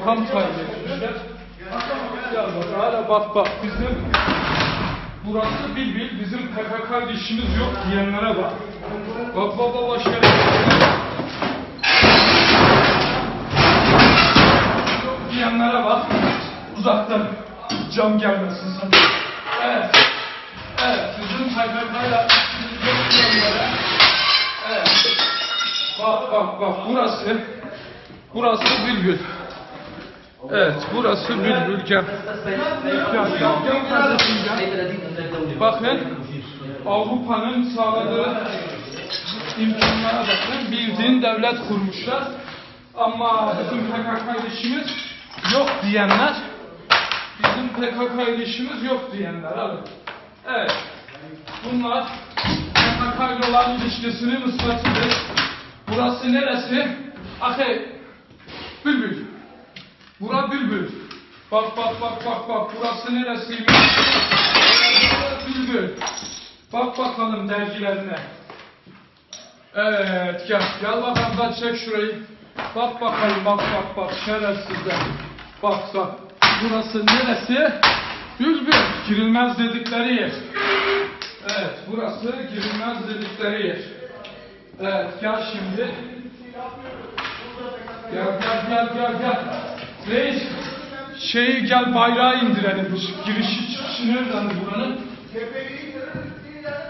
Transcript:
makam tayin etmişler. Gel bak, hala bak bizim burası bil bizim PKK işimiz yok diyenlere bak. Bak şerefsizler. Yok diyenlere bak. Uzaktan cam gelmesin sana. Evet, bizim PKK'yla işimiz yok diyenlere. Evet. Bak, burası Bülbül. Evet, burası Bülbül. Gel kardeşim gel. Bakın, Avrupa'nın sağladığı imkanlara bakın. Bildiğin devlet kurmuşlar. Ama bizim PKK ilişkimiz yok diyenler, bizim PKK ilişkimiz yok diyenler. Abi. Evet, bunlar PKK ile olan ilişkisinin ıspatıdır. Burası neresi? Ahi, Bülbül. Bura Bülbül. Bak, burası neresiymiş? Bülbül. Bak bakalım dergilerine. Evet, gel bakalım da çek şurayı. Bak bakalım, bak, şerefsizler. Bak, burası neresi? Bülbül. Girilmez dedikleri yer. Evet, burası girilmez dedikleri yer. Evet, gel şimdi. Gel. Reis, gel bayrağı indirelim. Girişi çıkışı nereden buranın?